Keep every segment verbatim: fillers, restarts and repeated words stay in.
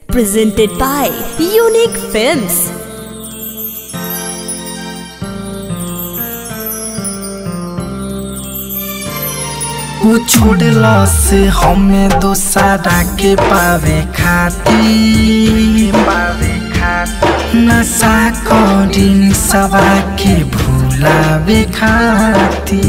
Presented by Unique Films. वो छोड़ला से हमें दोसरा के पावे खाती पावे खाती नशा करी निसवा के भूलावे खाती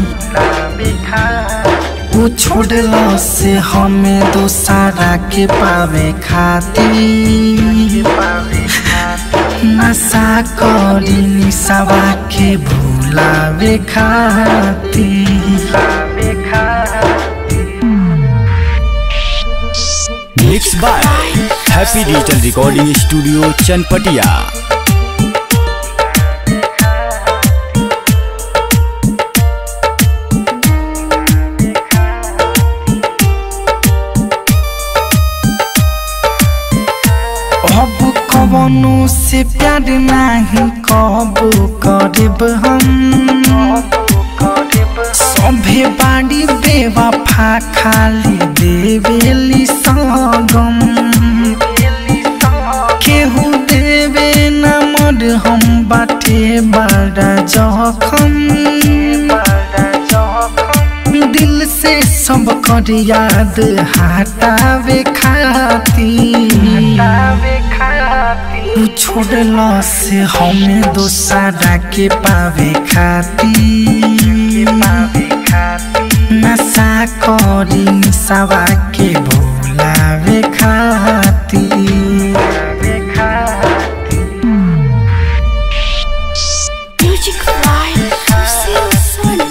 वो छोड़ला से हमें दोसरा के पावे खाती पावे खाती नशा करी निसवा के भूलावे खाती Mixed by Happy Digital Recording Studio Chanpatia. अब कवनो से प्यार नहीं कबो करब हम सभे बाड़ी बेवफा खाली देवेली सगम केहू देवे न मर हम बाटे बड़ा जखम दिल से सब कर याद हटावे खाती छोड़ला से हमें दोसरा के पावे खाती नशा करी निसवा के भूलावे खाती Music by Lucille Sun.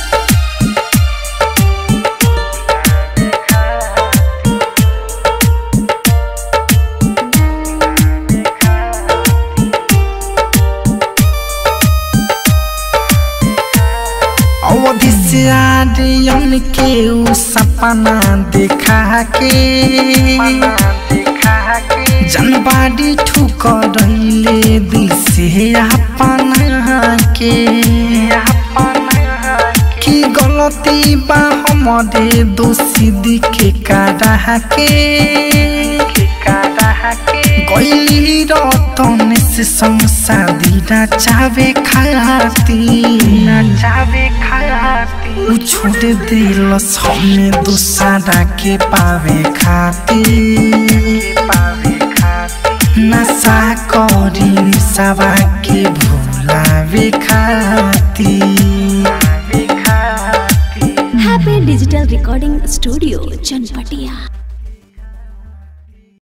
अवधि से आर्यन के उ सपना देखा के जनबाड़ी ठुकरैले दिल से अपना के की गलती बा हमारे दोषी दिखे कारा के गईली रतन से संसादी ना चावे खाती ना चावे खाती उ छोड़ दिलस हमें दूसरा के पावे खाती पावे खाती नशा करी निसवा के भूलावे खाती Happy Digital Recording Studio Chanpatia.